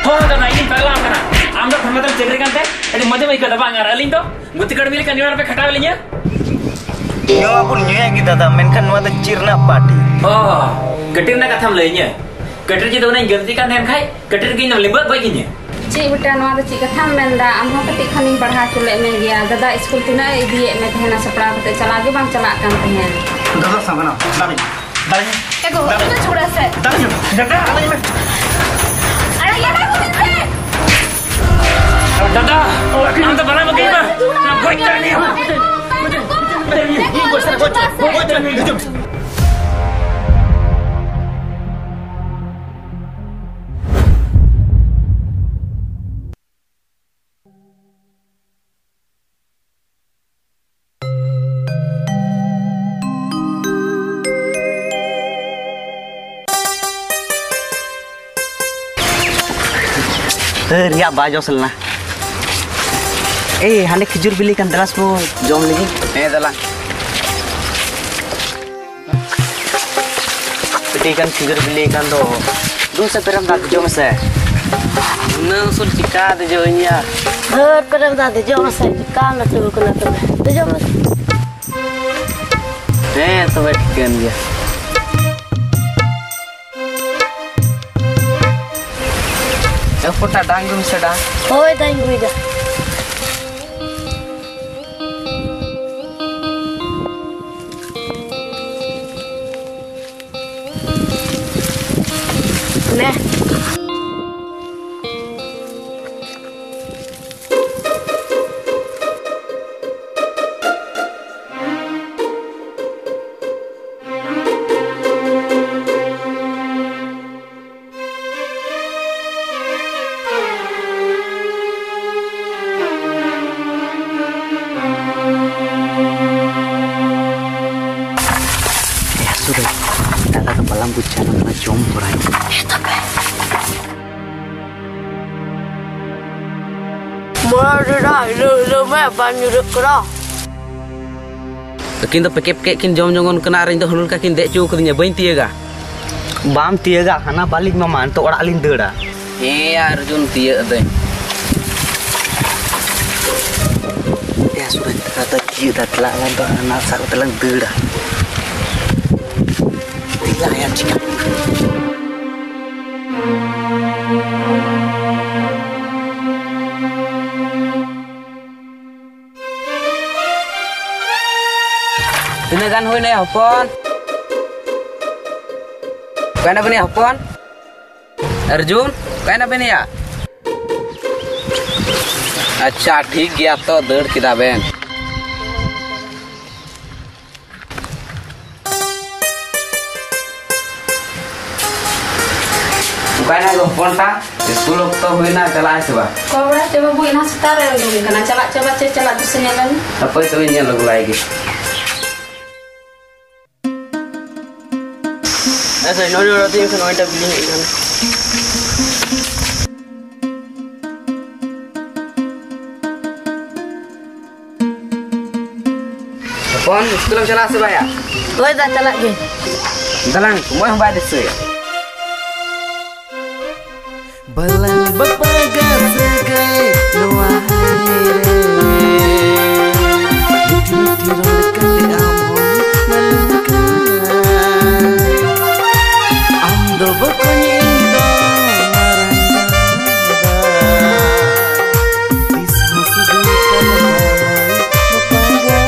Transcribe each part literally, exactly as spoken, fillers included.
हो दादा ini पगला करना आम तो फरमाते चक्री करते अरे मजे में कदा बांग अलिंग तो गुत्ती कड़ मिल कन्या पे खटावे लिया यो अपन न्यूया kita दा मेनkan नुआ तो चिरना पार्टी oh कटिर ना कथम लइnya कटिर जी तो नहीं गलती का नेम खाई कटिर की नम लिबत बाई किnya ची बेटा नुआ तो ची कथा मेंदा आम हो कति खनिन पढ़ा चुले में गया दादा स्कूल तिना इदिए में तहना सपड़ा कते चला के बांग चला kan तहन दादा सांगना दादा दादा एगो तो छोड़ा से दादा दादा अरे ये ना दादा हम तो बड़ा बगई बा ना कोई करनी हो ini gue sana bocor bocor jom Teriak baju selna. Eh, hane khijur beli kan teras po jom lagi. Eh, dalang. Peti kan khijur beli kan do. Dua seperam dah jom se. Nang sul cika de jonya. Ber peram dah de jom se. Cika na tu kena tu. De jom. Eh, tu betul dia. Foto danggung sedang. Oh, danggung ida. Nah. Dalam kepala bucan nama jom purai. Mula dah, lu lu meh banyu dekra. Kin to pekep kek kin jom jongon kena rin to hulul ka kin dek cu kedinya bain tiaga. Bam tiaga hana balik mama to orak lin deuda. Eh Arjun tiak deh. Ya sudah kata kieu dah telak lan to anak sak telang deuda. Tidak ayam cakap. Tinagan hui nih hopon. Kau nak bini hopon? Arjun, kau nak bini ya? अच्छा ठीक गया तो दौड़ किताबें Bukannya gue kontak, sepuluh to huwi na cala coba. Kau udah coba buin setar ya dulu karena cala coba cek cala tu senyalan. Apa itu ini lagu lagi? Eh saya nol roti yang saya nol beli ini. Pon, sekolah cala sebaya. Oh, dah cala lagi. Dalang, semua yang bayar desa. Balang berpagar segai Noah aire Dikira kati amon malungkan Amdo berkonyi indo maranda Dismu segai balang berpagar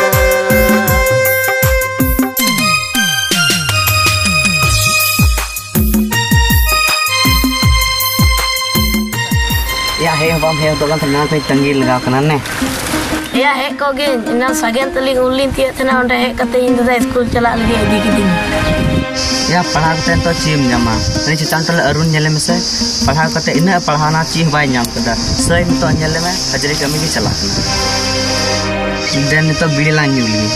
Ya hei bam hei to kan tenang pe tanggil lagaw kanan ne Ya hek kau gen, inang sagian teling ulin tiap tena onda hek kata Indo dah school cala lagi di kidin. Ya पढ़ा कते तो Cheam ᱧᱟᱢᱟ ᱛᱮ ᱪᱮᱛᱟᱱ ᱛᱮ ᱟᱨᱩᱱ ᱧᱮᱞᱮ ᱢᱮᱥᱮ ᱯᱟᱲᱦᱟᱣ ᱠᱟᱛᱮ ᱤᱱᱟᱹ ᱯᱟᱲᱦᱟᱣᱱᱟ ᱪᱤ ᱵᱟᱭ ᱧᱟᱢ ᱠᱮᱫᱟ ᱥᱟᱭ ᱱᱤᱛᱚᱜ ᱧᱮᱞᱮ ᱢᱮ ᱦᱟᱡᱨᱤ ᱠᱟᱹᱢᱤ ᱜᱮ ᱪᱟᱞᱟᱜ ᱠᱟᱱᱟ ᱤᱧ ᱱᱤᱛᱚᱜ ᱵᱤᱲᱤ ᱞᱟᱝ ᱧᱩ ᱞᱤᱧ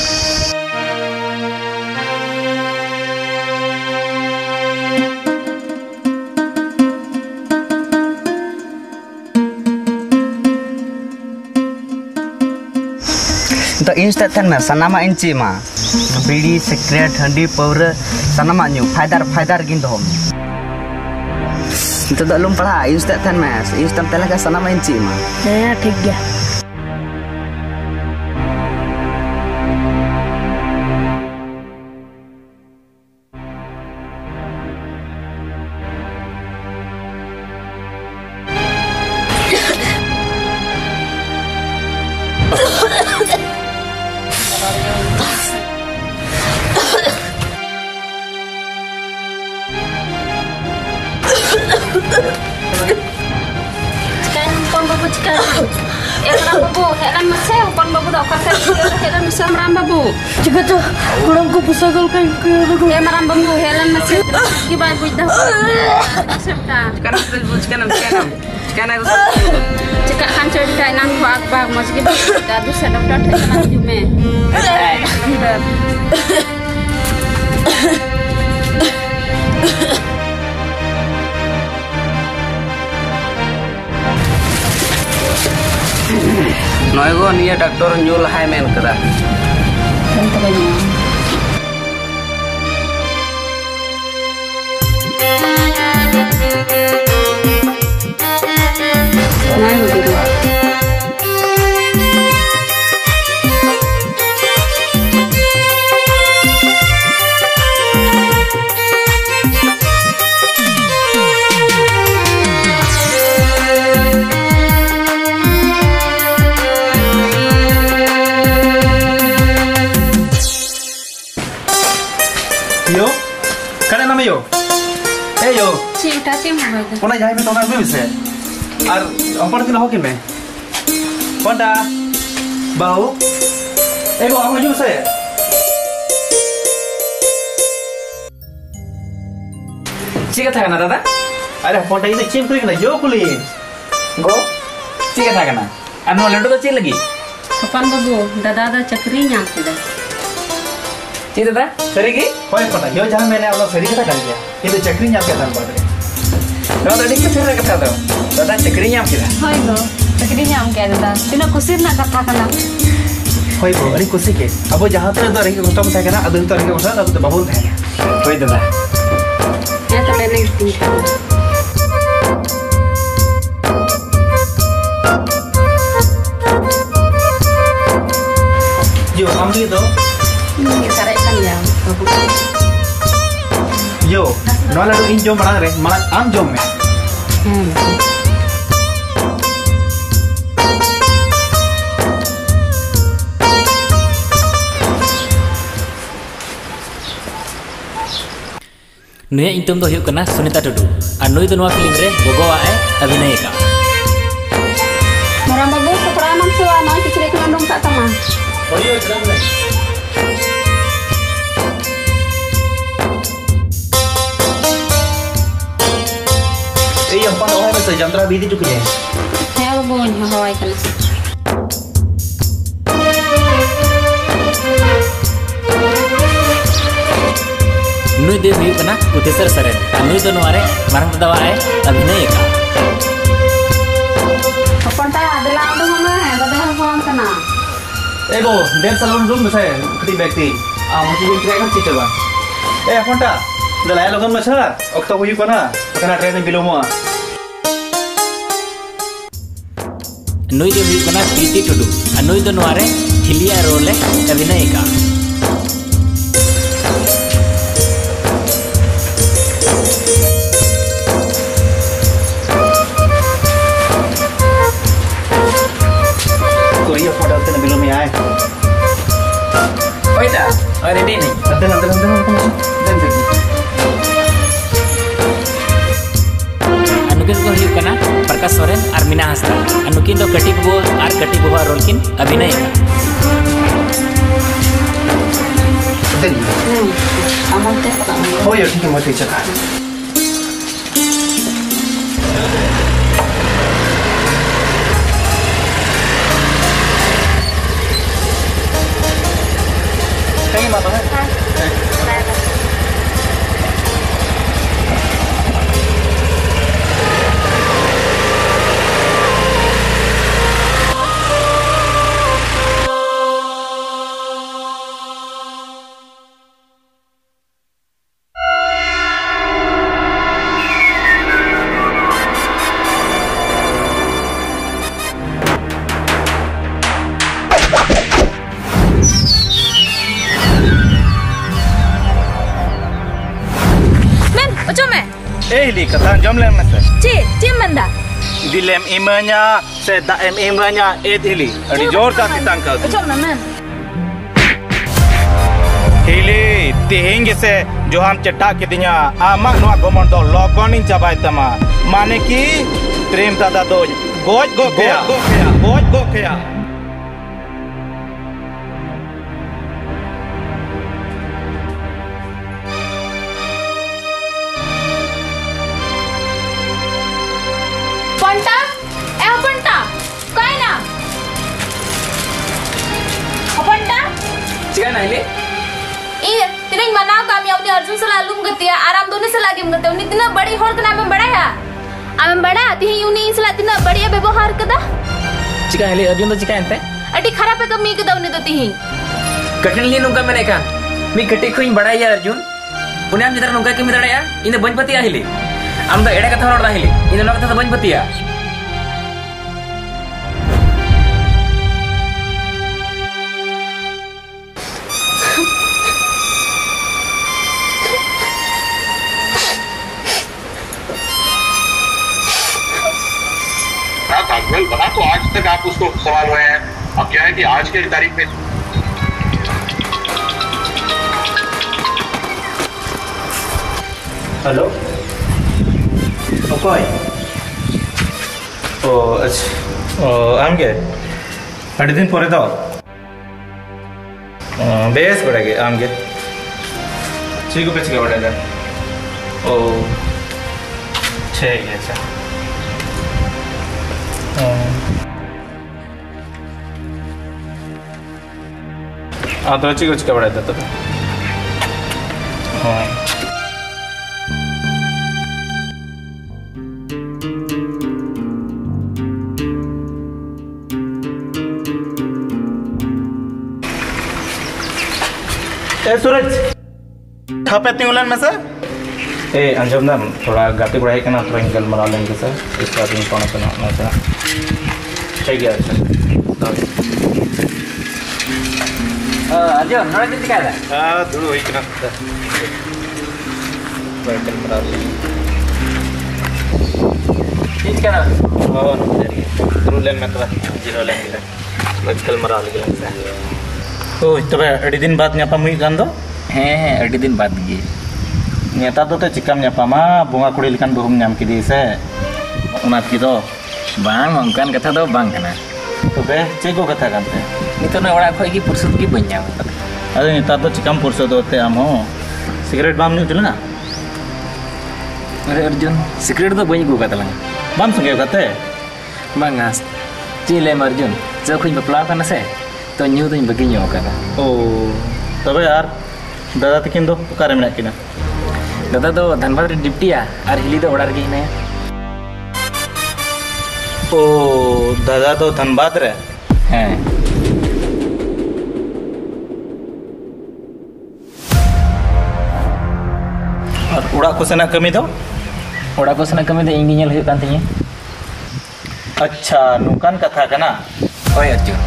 तो इंस्टा थन में सनामा इंची मा बीड़ी सिगरेट हंडी पौर सनामा न्यू फायदार फायदार गिन दो Itu dah lum pala, instat ten mas, instan telah ke sana main cik mah. Ya, ठीक गया. Sekarang pon babu sekarang. Eh ram babu, helan masih pon babu dah kata helan masih ram babu. Juga tuh, kurang ku pusagal kan ke bagu. Eh ram babu helan masih kibai buj dah. Serta. Sekarang sudah sekarang sekarang sekarang aku Cakap kan cerita nang buat bag masih kita dah tu sedap dah terkenal jume. Noi go nia doktor nyul hai men kada. Tentu banyak. Nah, begitu. Yo, kalian nama yo? Eh yo, Cinta sih mau itu. pernah jahit tongkat gue bisa? Ar, apa nanti lahokin me? Konda, bau? Eh bau apa juga saya? Cik kata kana dada? Ada konda itu cim tuh kena yo kuli. Go. Cik kata kana. Anu lendu tu cik lagi. Kapan babu? Dada ada cakri nyam sudah. Cik dada? Serigi? Kau konda, yo jangan मैंने आप लोग सही कथा कर दिया. itu चक्री nyam kita tanpa ada. Kalau tadi kita sering kata tu. Dada cekri nyam kita. Hai lo, cakri nyam kaya dada. Tina kusir nak kata kana. Koi bo, ini kusi ke. Abo jahat tu ada orang yang utama saya kena, ada orang yang utama, ada babu tu. Koi dada. Ya tapi ni tinggal. Yo, ambil itu. Ini karek kan ya. Babu. Yo, nolah tu injom mana re, mana am jom me. Hmm. Nuya intum do hiuk kana Sunita Tudu. Ar nui do noa film re gogo ae abhinay ka. Marang babu seperamam suwa mau cicrik ngandung tak sama. Oh iya, jangan le. Eh, yang pada orang mesti jantra bidi juga ya. Ya babu nyahawai kana. Nui do hiuk kana Utesar Saren. Ar nui do noa re marang dawa ae abhinay ka. Kapan tak ada langsung mana? Dada hafam kana. Eh, bo, dan salon room saya, keti bekti. Ah, mesti yang kira kan sih coba. Eh, apa tak? Dah layak logan masa. Okta huyu kana, kana train yang bilu mua. Nui do hiuk kana Kriti Tudu. Ar nui do noa re hilia role abhinay ka. Kau iya foto tu nabi lumi ay. Koi dah. Oh ready ni. Nanti nanti nanti nanti nanti. Anukin ko hiuk kana Prakash Soren ar Mina Hasda. Anukin do Kati Babu ar Kati Babu role kin abhinay ka. Nanti. Hmm. Amal tes tak. Oh iya, kita mau cakap. Kayak apa kan? ᱦᱤᱞᱤ ᱠᱟᱛᱷᱟ ᱟᱸᱡᱚᱢ ᱞᱮᱢ ᱢᱮᱥᱮ ᱪᱮ ᱪᱮ ᱢᱮᱱᱫᱟ ᱫᱤᱞᱮᱢ ᱤᱢᱟᱹᱧᱟ ᱥᱮ ᱫᱟᱜ ᱮᱢ ᱤᱢᱟᱹᱧᱟ ᱮᱫ ᱦᱤᱞᱤ ᱟᱹᱰᱤ ᱡᱳᱨ ᱠᱟᱛᱮ ᱛᱟᱝᱠᱟ ᱚᱪᱚᱜ ᱢᱮ ᱢᱮᱱ ᱦᱤᱞᱤ ᱛᱮᱦᱮᱧ ᱜᱮᱥᱮ ᱡᱚᱦᱟᱢ ᱪᱮᱴᱟ ᱠᱤᱫᱤᱧᱟ ᱟᱢᱟᱜ ᱱᱚᱣᱟ ᱜᱚᱢᱚᱱ ᱫᱚ ᱞᱚᱜᱚᱱᱤᱧ ᱪᱟᱵᱟᱭ ᱛᱟᱢᱟ ᱢᱟᱱᱮ ᱠᱤ ᱯᱨᱮᱢ ᱫᱟᱫᱟ ᱫᱚ ᱜᱚᱡ ᱜᱚᱡ ᱠᱮᱭᱟ ᱜᱚᱡ ᱜᱚᱡ ᱠᱮᱭᱟ पंटा ए पंटा काय ना पंटा चिका ना हिले ई तिने मनाव काम या उन्हें अर्जुन से लालूम गतिया आराम दोने से लागे मगते उन्हें इतना बड़ी होर के नाम बड़ा है आम बड़ा ती उन्हें इस लाती ना बढ़िया व्यवहार कदा चिका हिले अर्जुन तो चिका एंते अटी खराब है कमी कदा उन्हें तो ती कठिन लिए नुका मैंने कहा मी कटी खुई बड़ा या अर्जुन उन्हें हम जितना नुका के मिलड़ा या इन्हें बंजपतिया हिले हम तो एड़ा कथा रोड़ा हिले इन्हें लोग कथा तो बंजपतिया बना तो आज तक आप उसको सवाल हुए हैं अब क्या है कि आज के तारीख में हेलो ओके ओ अच्छा ओ आम के अड़ी दिन परे दो बेस बड़ेगे आम के ठीक है चिका बड़ेगा ओ ठीक है अच्छा हाँ तो चिका चिका बड़ा था तब हाँ ए सूरज छापे तिंगलन में सर ए अंजम ना थोड़ा गाते गुड़ाई के ना थोड़ा इंगल मरा लेंगे सर इस बात में कौन सा ना ना ठीक है अच्छा अर्जुन नोड़ा कितनी क्या है हाँ धूल वही के ना इंगल मरा लेंगे ठीक क्या ना हाँ धूल लेन में तो जीरो लेंगे इंगल मरा लेंगे ओ तबे अड़ी दिन बाद न्यापा मुई गान दो हैं हैं अड़ी दिन बाद गे नेता दो ते चिकम न्यापामा बोंगा कुड़ी लिकान बहुम न्याम किदी से उना की दो बांग अंकन कथा दो बांग कना तबे चे को कथा कानते नितो ना ओड़ा खोई की पुरसुत की बन जाम अरे नेता दो चिकम पुरसुत होते आम हो सिगरेट बाम न्यू चलना अरे अर्जुन सिगरेट तो बई गुगा तलंग बाम संगे कते बांगास चिले अर्जुन जो खुई बपला कना से तो न्यू तो बगी न्यू कना ओ तबे यार दादा तकिन दो कारे में किना दादा तो धनबाद रे डिप्टिया और हिली तो ओड़ा रे ने ओ दादा तो धनबाद रे हैं और उड़ा को सेना कमी दो ओड़ा को सेना कमी दो इंगी नेल हुई कान तिया अच्छा नुकान कथा कना ओए अर्जुन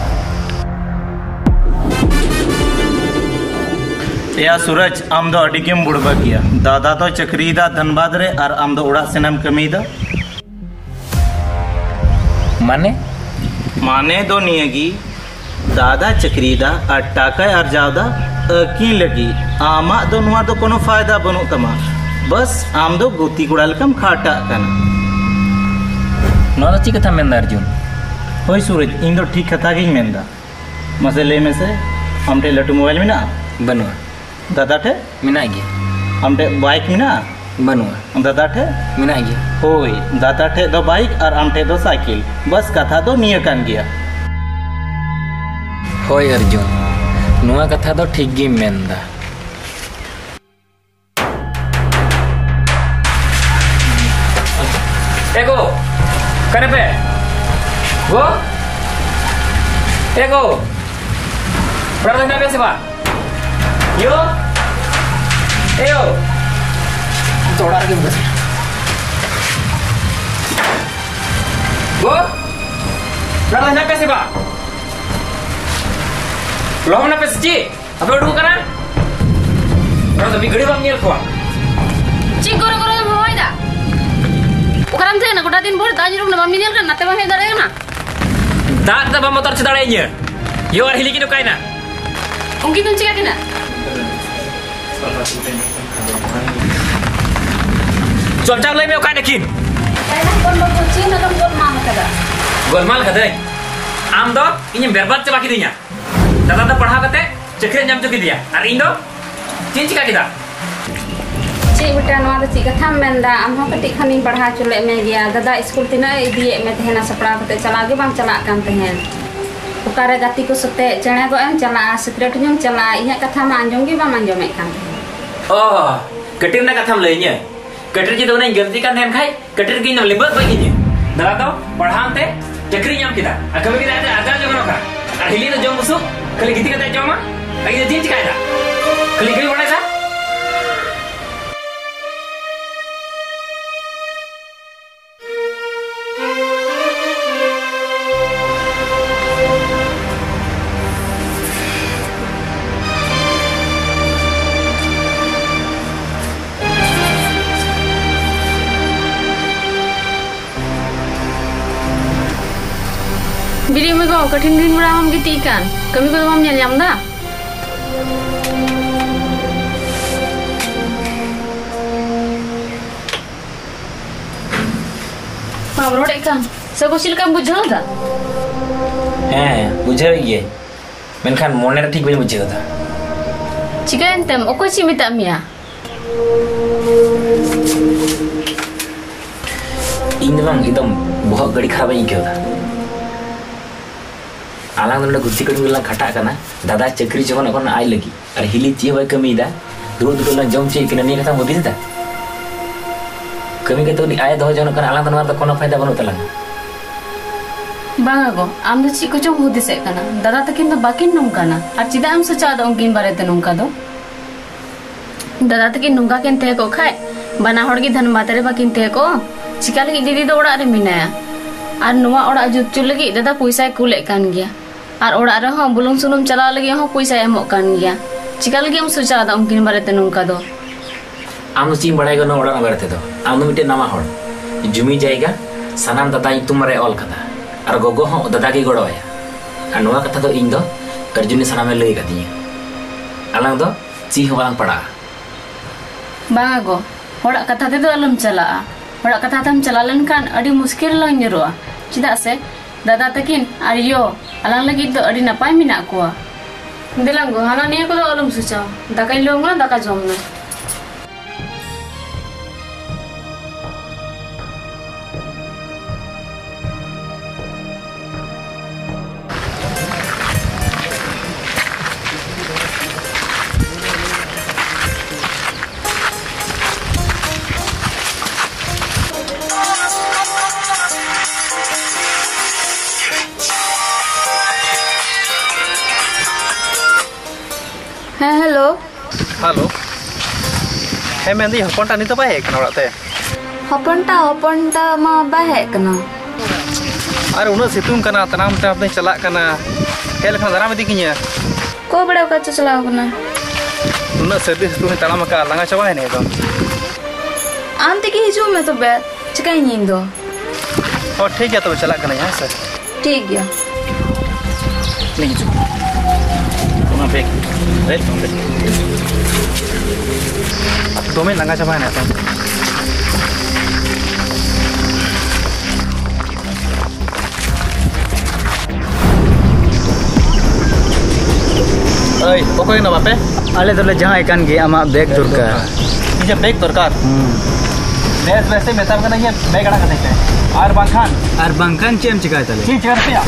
या सूरज आम दो अड़ी केम बुड़बा किया दादा तो चक्रीदा धनबाद रे और आम दो उड़ा सेनाम कमीदा माने माने दो नियगी दादा चक्रीदा और टाका अर्जावदा अकी लगी आमा दो नुआ दो कोनो फायदा बनु तमा बस आम दो गुती कुड़ा लकम खाटा कना नो तो चिक कथा मेंदा अर्जुन होय सूरज इन दो ठीक कथा गी मेंदा मसले में से हमटे लटू मोबाइल में ना बनुआ दादा ठे मिना गया हमटे बाइक में ना बनुआ दादा ठे मिना गया होय दादा ठे दो बाइक और आमटे दो साइकिल बस कथा दो निय कान गया होय अर्जुन नुआ कथा दो ठीक गी मेंदा एगो करे पे वो एगो बड़ा ना पे से बा यो एयो थोड़ा आगे बस वो बड़ा ना पे से बा लोग ना पे से अब उठो करना बड़ा तो बिगड़ी बम नियल को चिंगोरो गोरो भवाइदा दिन भर दाज रुक ना मम्मी नेल kan nate bang he dare na दाग दा बा मोटर चदाड़े nya यो और हिली की नो कायना ungki tun cika kina चल चाक ले में काय नकिन kaya kon lo kucing na kon kon mama kada Golmaal कदे आम दो इन बर्बाद चबा किदिया दादा दा पढ़ा कते चक्री नाम चुकी दिया और इन दो चीन चिका किदा ची बेटा नवा दो ची कथा मेंदा आम हो कटी खनी पढ़ा चले में गया दादा स्कूल तिना इदिए में तेहना सपड़ा कते चला गे बांग चला कान तेहन उकारे गाती को सते चणे गो एम चला सिक्रेट न्यूम चला इहा कथा मा अंजम गे बांग अंजम में कान ओ कटिर ना कथा लई nya कटिर जी तो नहीं गलती का नेम खाई कटिर की नम लिबत बाई nya दादा तो पढ़ाते चक्री नाम किदा अकबे किदा आजा जो का और हिली तो जम मुसु खाली गीती कते जमा आई चीन चिकायदा खाली गई बड़ा सा Biri me go katin din mura ham giti kan kami ko mam nyal yam da Pabro dek kan sa ko sil kan bujhau da हैं बुझे ये मेनखान मोने ठीक बजे बुझे था Chika entem oko si mita mia इन बang एकदम बहुत गड़ी खराब ही क्यों था आलांग नोडे गुत्ती कड़ी मिला खटा करना दादा चक्री जवन अपन आई लगी और हिली ची होय कमी दा दूर दूर ला जम ची किना नहीं कथा मोदी दा कमी के तो नी आए दो जवन कर आलांग नोडे कोनो फायदा बनो तला Bang go am do chi ko jom hudi se kana dada takin do bakin nungka na ar chida am sa cha do ongkin bare te nungka do dada takin nungka ken te ko khai bana hor gi dhan matare bakin te ko chika lagi didi do ora re minaya ar nuwa ora jut chul lagi dada puisai kulek kan gya ar ora re ho bulung sunum chala lagi ho puisai emok kan gya chika lagi am sa cha do ongkin bare te nungka do आम चीन बड़ाई गनो ओड़ा ना बरते दो आम मिटे नामा हड़ जुमी जाएगा सनाम दादा तुम रे ऑल कदा और गोगो हो दादा की गड़ो आया और नवा कथा तो इन दो अर्जुनी सनामे लई गतिया आलांग दो ची हो बांग पड़ा Bang go hora kata te do alam chala hora kata tam chala len kan adi muskil lo nyero chida se dada takin ar yo alang lagi do adi napai mina ko dilang go hana niya ko do alam sucha dakai lo ngla daka jom na Hello. Halo. Hey Mandy, hopon ta ni to bahe kana orate. Hopon ta hopon ta ma bahe kana. Are uno situng kana tanam ta apne chalak kana. Hel khana dara medi kinya. Ko bada ka chala kana. Uno serdi situng talam ka langa chawa hai ne to. Am te ki hiju me to be chikai nin do. Oh ठीक है तो chalak kana yahan sir. ठीक गया. Ni hiju. Tuma bek. Right from there. Dome langa chawa hai ne to. Oi, okoy na bape? Ale dole jahan ikan ge ama bag durkar. Ini bag durkar. Des वैसे मेहताब का नहीं है bag अड़ा करते हैं आर बंखान Ar bangkan cem cikai tale. ठीक करते हैं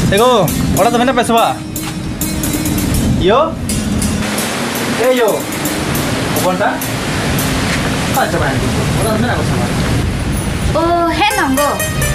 Ego, orang tu mana peswa? Yo, eh yo, apa anda? Apa macam ni? Orang tu mana peswa? Oh, hey nanggo.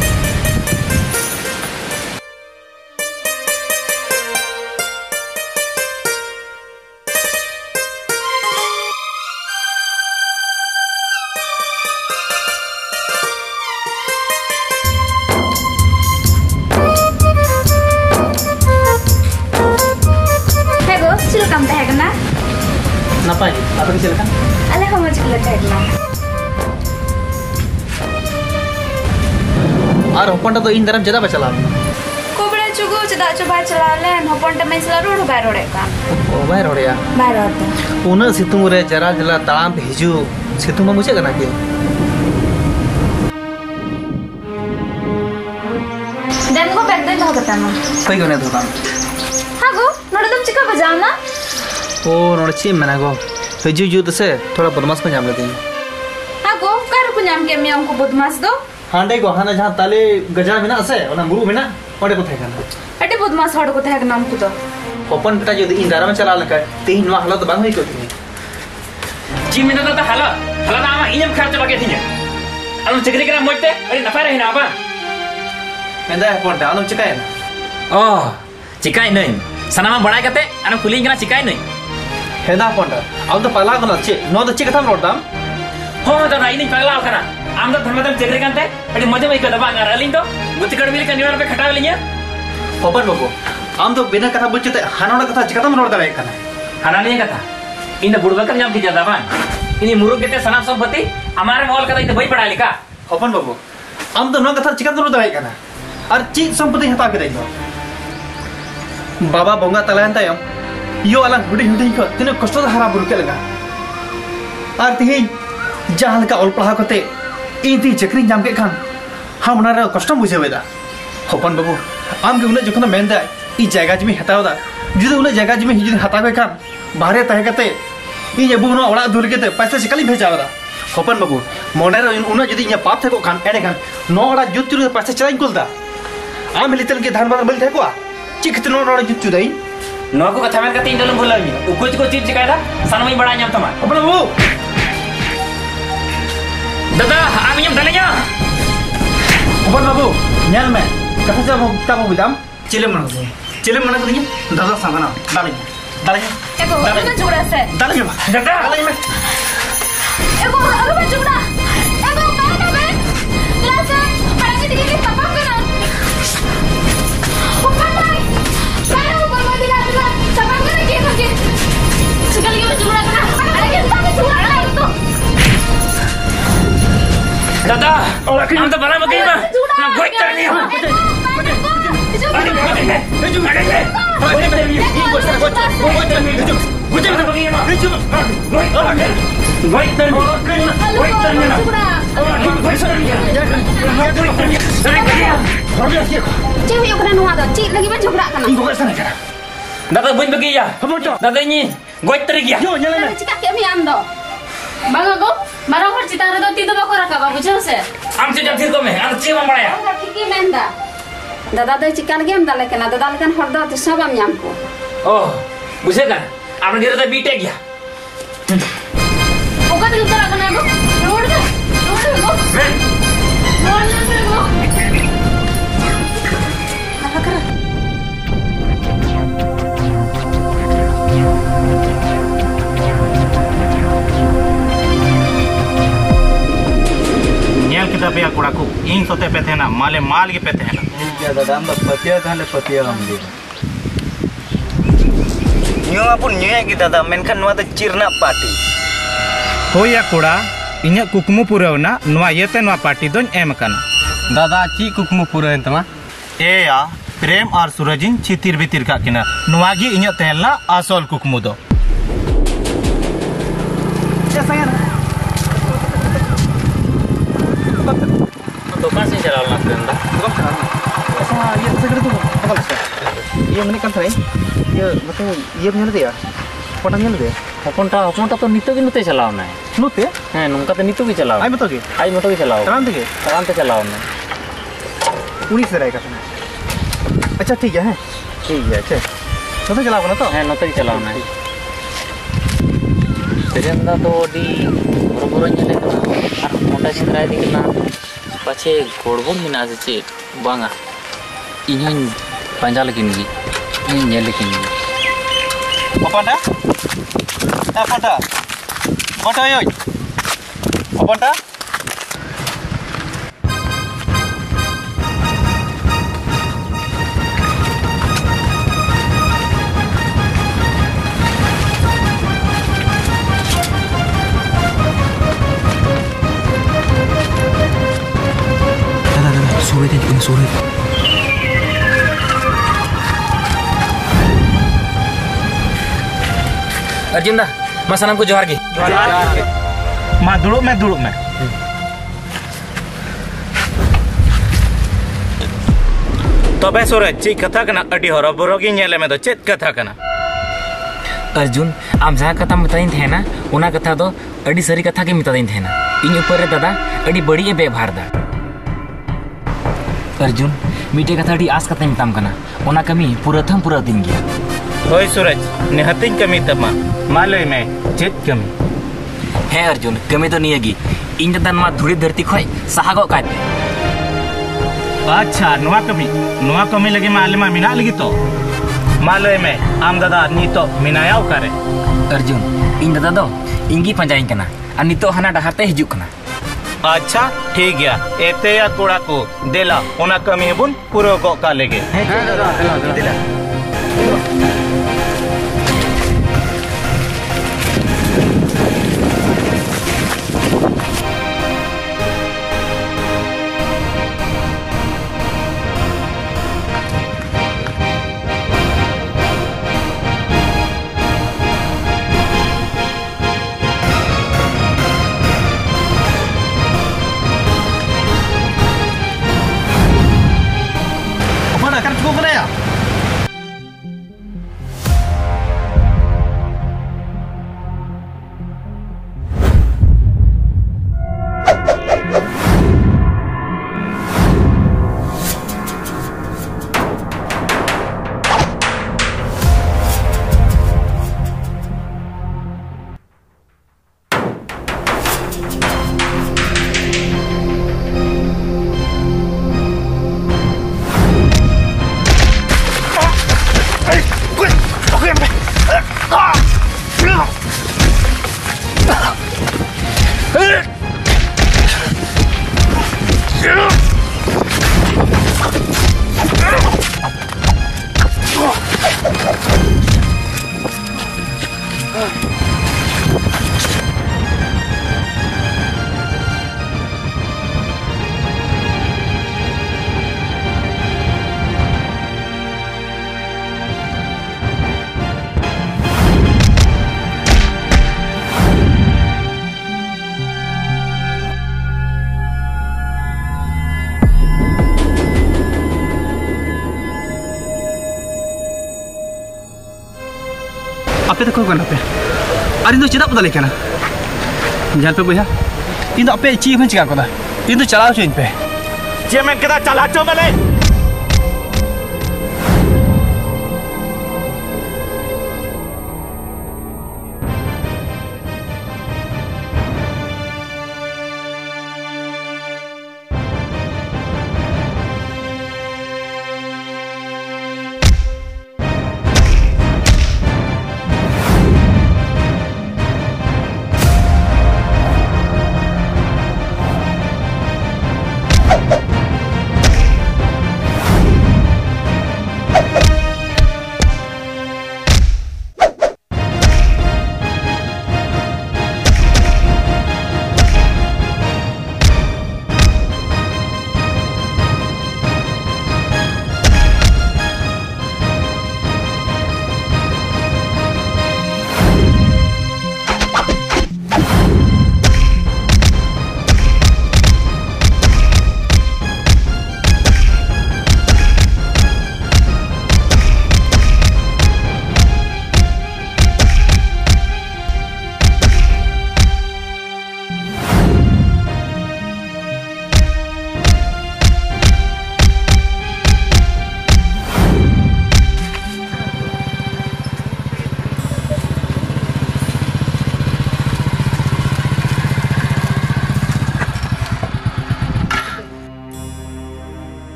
Napa ni? Apa yang silakan? Alah kamu cakap lah. Ar hopon ta to in daram jeda bacala. Ko bere chugo jeda coba chalalen hopon ta mai selalu ro bai rode kan. Oh bai rode ya. Bai rode. Una situng re jara jala talam pe hiju. Situng ma muje kana ke. Dan ko bag den ho katama. Koi gone to kam. Ha go, node tum chika bajao na. Oh, नोड़ चीम मैंने गो तो जी जूत से थोड़ा बदमाश को जाम लेते हैं। हाँ गो कर को जाम के मैं उनको बदमाश दो। हांडे को हाना जहाँ ताले गजरा में ना से और ना गुरु में ना और को थे करना। अटे बदमाश हड़ को थे करना हमको तो। ओपन बेटा जो इन दारा में चला लगा तीन माह हालत बांग हुई कोई नहीं। जी में तो तो हालत हालत आमा इन्हें खर्च बाकी थी ना। अलम चिकनी करा मोटे अरे नफा रहे ना आपा। मैं दा ओपन दा अलम चिकाय ना। ओह चिकाय नहीं सनामा बड़ा करते अलम कुलिंग करा चिकाय नहीं। हेदा पंडा अब तो पगला कना चे नो तो चिकथा नोडदाम हो दादा इनी पगला कना आम तो धर्मदम चक्री कांते अडी मजे में कदबा अंगार अलिंग तो गुतिकड़ मिल के निवार पे खटाव लिया ओपन बाबू आम तो बिना कथा बुझते हानोड़ा कथा चिकथा नोड दावे कना हाना नहीं कथा इन बुड़बा कम जाम की ज्यादा बा इनी मुरुग के सनाम संपत्ति हमारे मोल कथा इन बई पढ़ा लिखा ओपन बाबू आम तो नो कथा चिकथा नोड दावे कना और चीज संपत्ति हता के दइनो बाबा बोंगा तलायन तायम यो अलग हुडी हुडी को तिने कष्ट हरा बुरु के लगा और तिही जहां का ऑल पढ़ा करते इती चक्री जाम के खान हम ना कष्ट बुझे वेदा होपन बाबू आम के उन्हें जखन मेन दा ई जगह जमी हताव दा जुदे उन्हें जगह जमी जुदे हताव के खान बाहरे तहे करते ई ये बुनो ओड़ा दूर के पैसा चिकली भेजा दा होपन बाबू मोने रे उन्हें जुदे ये पाप थे को खान एने खान नो ओड़ा जुत जुदे पैसा चलाई कुल दा आम लितल के धान बार मिल थे को चिकत नो ओड़ा जुत जुदाई नो को कथा में कते इन दोनों भूला मी कुछ को चीज चिकायदा सनमई बड़ा ᱧᱟᱢ तमा अपन वो दादा आम ᱧᱟᱢ दले냐 अपन बाबू ᱧᱮᱞ ᱢᱮ कथा से हम तब बुदाम चिले मन से चिले मन से दादा सांगना डाले डाले एको हमें जोड़ा से डाले में दादा डाले में एको हमें जोड़ा एको मैं ना मैं क्लास पढ़ाई के लिए पापा को ना ऊपर भाई मैं ऊपर मत दिला दिला पापा को ना के करके चिकल के जोड़ा ना अरे के साथ जोड़ा ना तो दादा हम तो बड़ा मगई में ना गोई करनी हो अरे अरे मैं जो अरे मैं अरे मैं ये को सर को को को मुझे तो मगई में जो गोई अरे गोई करनी गोई करनी ना गोई करनी अरे करिया हो गया ये ची हुई ओकरा नुआ द ची लगी में झगड़ा करना इनको कैसा नहीं करा दादा बुन बगी या दादा नी गोई तरी गया यो nyala na चिका के मी आम दो बागा गो मारा घर चिता रे दो ती दो बको रखा बाबू जो से हम से जब फिर को में हम चे में बड़ा ठीक ही मेंदा दादा दो चिकन गेम दाले केना दादा लेकन हर दो तो सब हम याम को ओह बुझेगा आपने देर तक बीटे गया ओका दिल तरह करना गो रोड दे रोड दे गो मैं रोड दे गो करा करा ᱧᱮᱞ ᱠᱮᱫᱟ ᱯᱮᱭᱟ ᱠᱚᱲᱟ ᱠᱚ ᱤᱧ ᱥᱚᱛᱮ ᱯᱮ ᱛᱟᱦᱮᱱᱟ ᱢᱟᱞᱮ ᱢᱟᱞ ᱜᱮ ᱯᱮ ᱛᱟᱦᱮᱱᱟ ya दादा हम पतिया थाले पतिया हम दे ᱧᱩ ᱟᱵᱚᱱ ᱧᱩᱭᱟ ᱜᱮ ᱫᱟᱫᱟ ᱢᱮᱱᱠᱷᱟन ᱱᱚᱣᱟ ᱫᱚ ᱪᱤᱨᱱᱟ ᱯᱟर्टी ᱦᱳᱭᱟ ᱠᱚᱲᱟ ᱤᱧᱟᱹᱜ ᱠᱩᱠᱢᱩ ᱯᱩᱨᱟᱹᱣᱱᱟ ᱱᱚᱣᱟ ᱤᱭᱟᱹᱛᱮ ᱱᱚᱣᱟ ᱯᱟर्टी ᱫᱚᱧ ᱮᱢ ᱟᱠᱟᱱᱟ दादा ची कुकमु पूरा है तमा एया प्रेम और सूरजिन चितिर बितिर का किना नोवा गी इᱧᱟᱹᱜ तहला आसल कुकमु दो दुकान से चला ना फ्रेंड ये सेक्रेटरी तो बगल से ये मने kan thai ये मतलब ये nyala dia Patan nyala dia हपनटा हपनटा तो नितो भी नते चलाओ ना नुते है नुका तो नितो भी चलाओ आई मतो के आई मतो भी चलाओ तरान ते के तरान ते चलाओ ना उड़ीसा रे का अच्छा ठीक है, ठीक है। अच्छा नोते चलाओ ना तो हाँ नोते चलाओ ना तेजन दा तो डी बरोबर नेले कना और मोटा सिंद्रा दी कना पाछे गोड़बोन मिना से चे बांगा इन्हन पंजा लगिन गी इन नेल लगिन गी अपनटा अपनटा मोटा यो अपनटा sore deh, ini sore. Arjun dah, mas anam ko johar ge. Ma duduk me duduk me. तबे सोरे ची कथा कना अडी हरो बरोगी नेले में तो चेत कथा कना अर्जुन आम जहाँ कथा मिताइन थे ना उना कथा तो अडी सरी कथा के मिताइन थे ना इन ऊपर रे दादा अडी बड़ी व्यवहार दा अर्जुन मीटे कथा अडी आस कथा मिताम कना उना कमी पूरा थम पूरा दिन गया होय सूरज नेहतिन कमी तमा मालय में चेत कमी है अर्जुन कमी तो नियगी इन दादा मा धुड़ी धरती खोय सहागो काट अच्छा नुआ कमी नुआ कमी लगे मा आले मा मिना लगी तो मालय में आम दादा नी तो मिनायाव करे अर्जुन इन दादा दो इंगी पंजाइन कना और नितो हना डहाते हिजुक कना अच्छा ठीक गया एते या कोड़ा को देला ओना कमी बुन पूरा गो का लेगे देला आपे तक कोन आपे अरिन दो चिदा बदले केना जान पे भैया इन दो आपे ची हन चिका कोदा इन दो चलाओ चो इन पे जे मैं कदा चला चो बले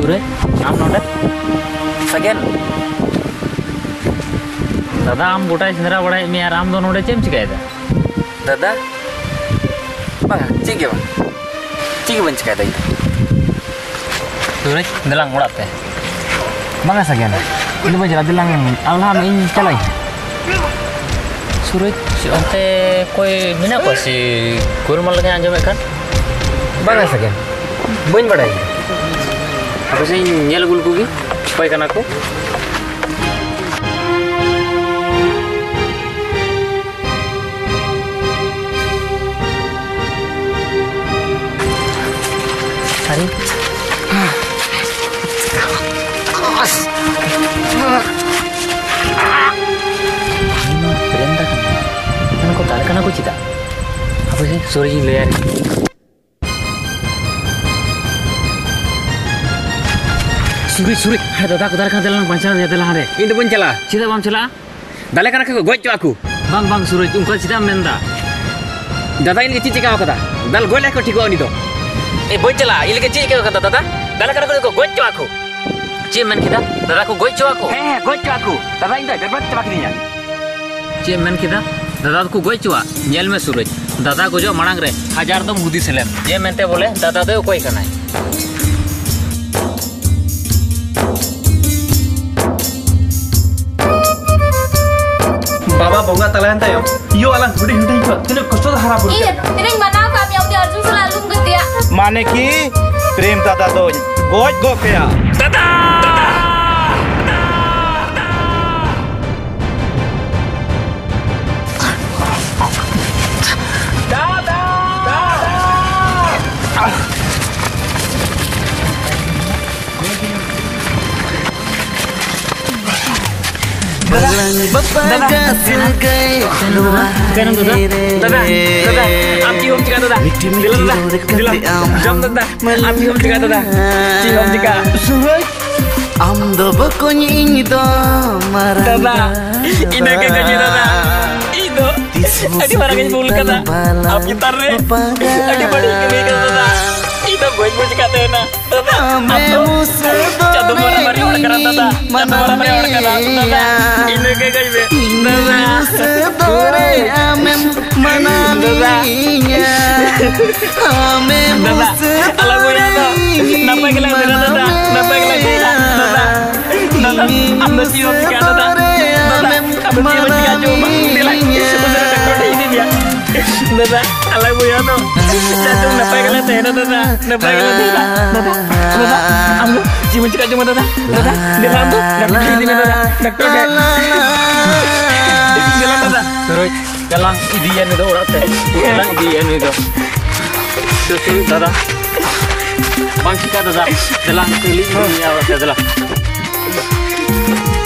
Suraj, am noda. Sagen. Dada am gotai sendera badai me aram do noda chem cikai da. Dada? Bang, cik ya bang? Cik bang cikai da. Suraj, dalang urat teh. Bang Sagen. Ini baca dalang Allah main calai. Suraj, onte koi mina ko si kurmal lagi anjam kan? Bang Sagen. Bang badai. Apa sih nyel gul kugi? Koi kan aku? Hari. Ini berenda kan? Kan aku tarik kan aku cita. Apa sih? Sorry liar. Suri suri, hai dada aku tarik kan telang pancal dia telang ada. Ini pun cela. Cita bam cela. Dale kan aku gocok aku. Bang bang suri, ungkap cita menda. Dada ini kecil cika kata. Dal gue lek kau ini tu. Eh boy cela, ini kecil cika kata dada. Dale kan aku gocok aku. Cik men kita, dada aku gocok aku. Eh gocok aku. Dada ini dah berbuat cepat ini. Cik men kita, dada aku gocok. Nyel me Suraj. Dada aku jo manang re. Hajar dom hudi selem. Ye mente boleh, dada tu koi kanai. Baba bonga talayan tayo. Yo alang hudi hudi ko. Tino kosto da hara buru. Iya, tineng mana kami Audi Arjun selalu ngetia. माने की प्रेम दादा दो goes गो गया दादा Dadah, dadah, am cium jika dadah, dilam dadah, dilam, jam dadah, am cium jika dadah, cium jika. Am do bakonyi ini do marah. Dadah, ini kekaji dadah, itu, adi barang ini bulu kata, am gitar re, adi badi kini kata dadah, itu gue gue jika dadah, dadah, am jatuh marah-marah orang keran dadah, jatuh marah-marah orang keran dadah. Ini kekaji be, dadah. Amen menaminya. Amen Alam gue ya tuh, napa yang lagi dadah, napa yang lagi dadah, dadah, ambil cium jika dadah, dadah, ambil cium jika cuma, dia lagi sebenarnya dekat ini dia, dadah, alam gue ya tuh, jatuh napa yang lagi dadah, dadah, napa yang lagi dadah, dadah, dadah, ambil cium jika cuma dadah, dadah, dia lampu, dapat ini dadah, dekat deh. Jalan dadah, terus jalan idian itu orang teh, jalan idian itu, terus dadah, bang kita dadah, jalan keliling dunia orang teh dadah.